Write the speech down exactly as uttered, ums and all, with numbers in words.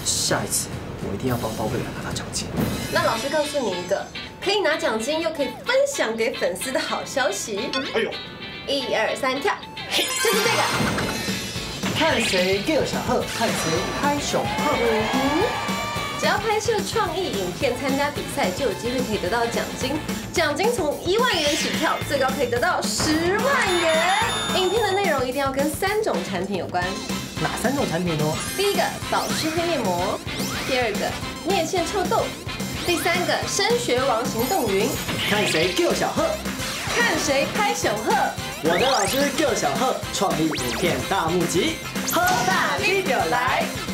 下一次我一定要帮包贝尔拿到奖金。 那老师告诉你一个可以拿奖金又可以分享给粉丝的好消息。 哎呦， 一二三跳，嘿，就是这个。 看谁更小贺，看谁拍手贺。 只要拍摄创意影片参加比赛，就有机会可以得到奖金。奖金从一万元起跳，最高可以得到十万元。影片的内容一定要跟三种产品有关。 哪三种产品呢？ 第一个保湿黑面膜，第二个面线臭豆腐，第三个升学王行动云。 看谁更小贺， 看谁拍手贺。 我的老师更小贺，创意影片大募集，喝大 video 来。